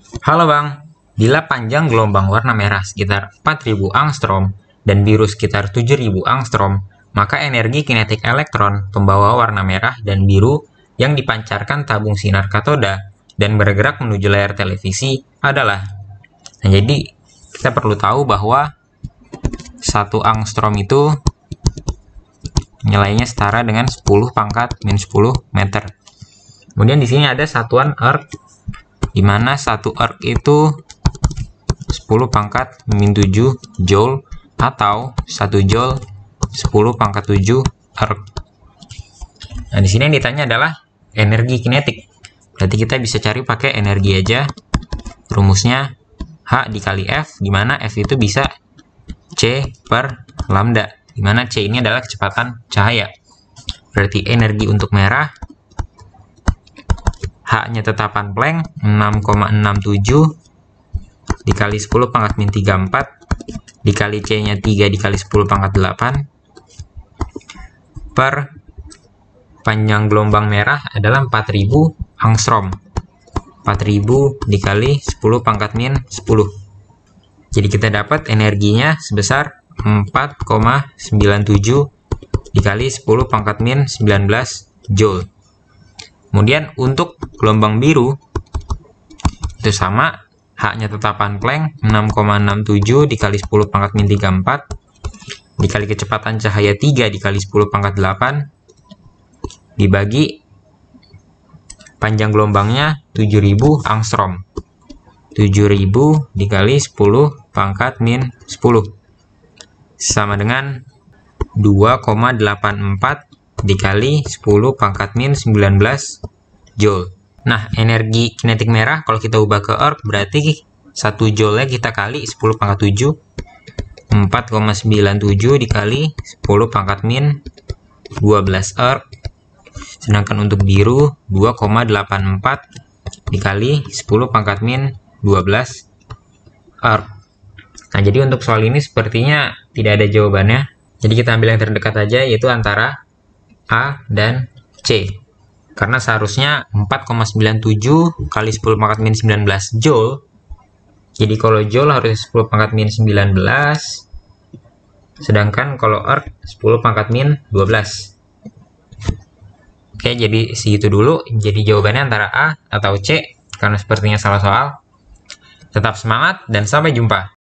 Halo Bang, bila panjang gelombang warna merah sekitar 4000 angstrom dan biru sekitar 7000 angstrom, maka energi kinetik elektron pembawa warna merah dan biru yang dipancarkan tabung sinar katoda dan bergerak menuju layar televisi adalah. Nah, jadi kita perlu tahu bahwa 1 angstrom itu nilainya setara dengan 10 pangkat min 10 meter. Kemudian di sini ada satuan erg, di mana 1 erg itu 10 pangkat min 7 joule atau 1 joule 10 pangkat 7 erg. Nah, di sini yang ditanya adalah energi kinetik. Berarti kita bisa cari pakai energi aja. Rumusnya H dikali F, di mana F itu bisa C per lambda, di mana C ini adalah kecepatan cahaya. Berarti energi untuk merah, H-nya tetapan Planck 6,67 dikali 10 pangkat min 34 dikali C-nya 3 dikali 10 pangkat 8 per panjang gelombang merah adalah 4000 angstrom. 4000 dikali 10 pangkat min 10. Jadi kita dapat energinya sebesar 4,97 dikali 10 pangkat min 19 joule. Kemudian untuk gelombang biru itu sama, H-nya tetapan Planck 6,67 dikali 10 pangkat min 34 dikali kecepatan cahaya 3 dikali 10 pangkat 8 dibagi panjang gelombangnya 7000 angstrom. 7000 dikali 10 pangkat min 10 sama dengan 2,84 dikali 10 pangkat min 19 joule. Nah, energi kinetik merah kalau kita ubah ke erg berarti 1 joule-nya kita kali 10 pangkat 7, 4,97 dikali 10 pangkat min 12 erg. Sedangkan untuk biru 2,84 dikali 10 pangkat min 12 erg. Nah, jadi untuk soal ini sepertinya tidak ada jawabannya. Jadi kita ambil yang terdekat aja, yaitu antara A dan C. Karena seharusnya 4,97 kali 10 pangkat min 19 joule. Jadi kalau joule harus 10 pangkat min 19. Sedangkan kalau erg 10 pangkat min 12. Oke, jadi segitu dulu. Jadi jawabannya antara A atau C, karena sepertinya salah soal. Tetap semangat dan sampai jumpa.